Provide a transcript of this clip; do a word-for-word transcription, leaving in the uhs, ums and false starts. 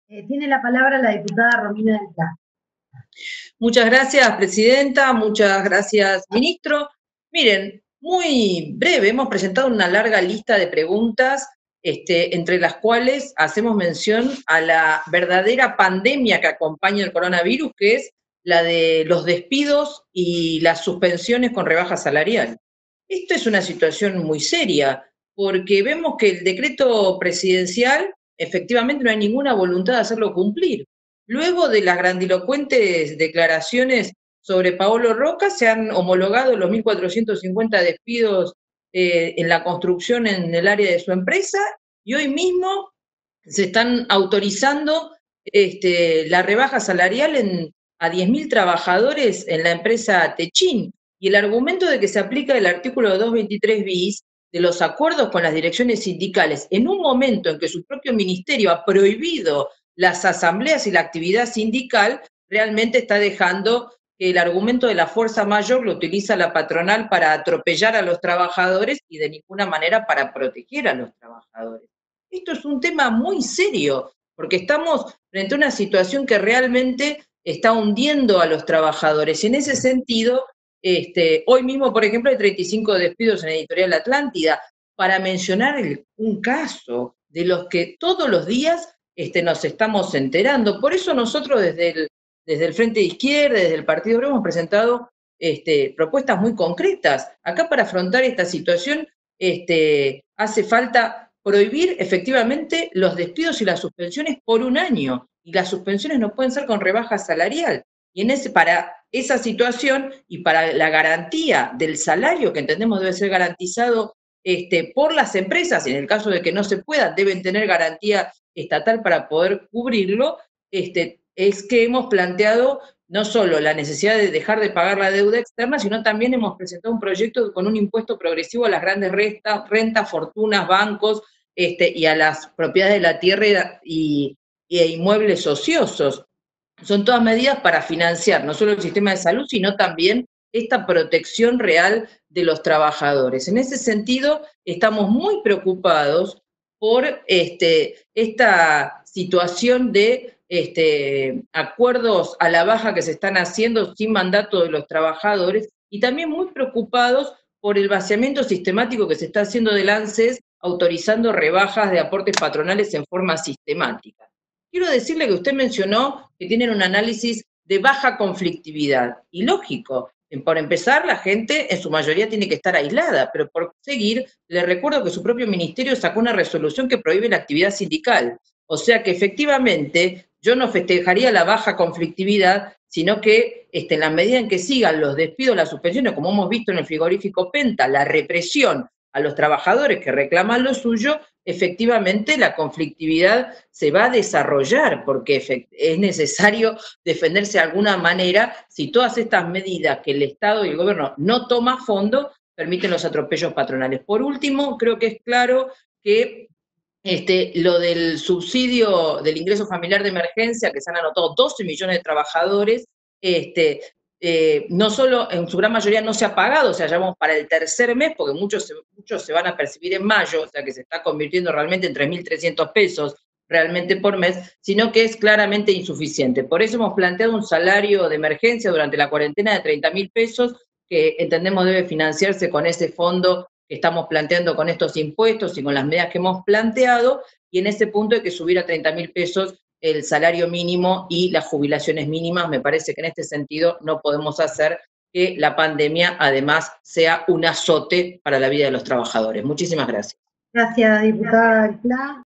Eh, tiene la palabra la diputada Romina del Pla. Muchas gracias, presidenta. Muchas gracias, ministro. Miren, muy breve, hemos presentado una larga lista de preguntas, este, entre las cuales hacemos mención a la verdadera pandemia que acompaña el coronavirus, que es la de los despidos y las suspensiones con rebaja salarial. Esto es una situación muy seria, porque vemos que el decreto presidencial, efectivamente, no hay ninguna voluntad de hacerlo cumplir. Luego de las grandilocuentes declaraciones sobre Paolo Roca, se han homologado los mil cuatrocientos cincuenta despidos eh, en la construcción en el área de su empresa, y hoy mismo se están autorizando este, la rebaja salarial en, a diez mil trabajadores en la empresa Techin. Y el argumento de que se aplica el artículo doscientos veintitrés bis de los acuerdos con las direcciones sindicales en un momento en que su propio ministerio ha prohibido las asambleas y la actividad sindical, realmente está dejando que el argumento de la fuerza mayor lo utiliza la patronal para atropellar a los trabajadores y de ninguna manera para proteger a los trabajadores. Esto es un tema muy serio, porque estamos frente a una situación que realmente está hundiendo a los trabajadores. Y en ese sentido, este, hoy mismo, por ejemplo, hay treinta y cinco despidos en Editorial Atlántida, para mencionar el, un caso de los que todos los días este, nos estamos enterando. Por eso nosotros desde el, desde el Frente de Izquierda, desde el Partido Obrero, hemos presentado este, propuestas muy concretas. Acá para afrontar esta situación este, hace falta prohibir efectivamente los despidos y las suspensiones por un año. Y las suspensiones no pueden ser con rebaja salarial. Y en ese, para esa situación y para la garantía del salario, que entendemos debe ser garantizado este, por las empresas, en el caso de que no se pueda, deben tener garantía estatal para poder cubrirlo, este, es que hemos planteado no solo la necesidad de dejar de pagar la deuda externa, sino también hemos presentado un proyecto con un impuesto progresivo a las grandes rentas, rentas fortunas, bancos, este, y a las propiedades de la tierra y, y inmuebles ociosos. Son todas medidas para financiar no solo el sistema de salud, sino también esta protección real de los trabajadores. En ese sentido, estamos muy preocupados por este, esta situación de este, acuerdos a la baja que se están haciendo sin mandato de los trabajadores, y también muy preocupados por el vaciamiento sistemático que se está haciendo del ANSES, autorizando rebajas de aportes patronales en forma sistemática. Quiero decirle que usted mencionó que tienen un análisis de baja conflictividad, y lógico, por empezar, la gente en su mayoría tiene que estar aislada, pero por seguir, le recuerdo que su propio ministerio sacó una resolución que prohíbe la actividad sindical. O sea que efectivamente yo no festejaría la baja conflictividad, sino que este, en la medida en que sigan los despidos, las suspensiones, como hemos visto en el frigorífico Penta, la represión a los trabajadores que reclaman lo suyo, efectivamente la conflictividad se va a desarrollar, porque es necesario defenderse de alguna manera si todas estas medidas que el Estado y el gobierno no toman a fondo permiten los atropellos patronales. Por último, creo que es claro que este, lo del subsidio del ingreso familiar de emergencia, que se han anotado doce millones de trabajadores, este, eh, no solo, en su gran mayoría no se ha pagado, o sea, ya vamos para el tercer mes, porque muchos se, muchos se van a percibir en mayo, o sea, que se está convirtiendo realmente en tres mil trescientos pesos realmente por mes, sino que es claramente insuficiente. Por eso hemos planteado un salario de emergencia durante la cuarentena de treinta mil pesos, que entendemos debe financiarse con ese fondo que estamos planteando con estos impuestos y con las medidas que hemos planteado, y en ese punto hay que subir a treinta mil pesos el salario mínimo y las jubilaciones mínimas. Me parece que en este sentido no podemos hacer que la pandemia además sea un azote para la vida de los trabajadores. Muchísimas gracias. Gracias, diputada del Pla.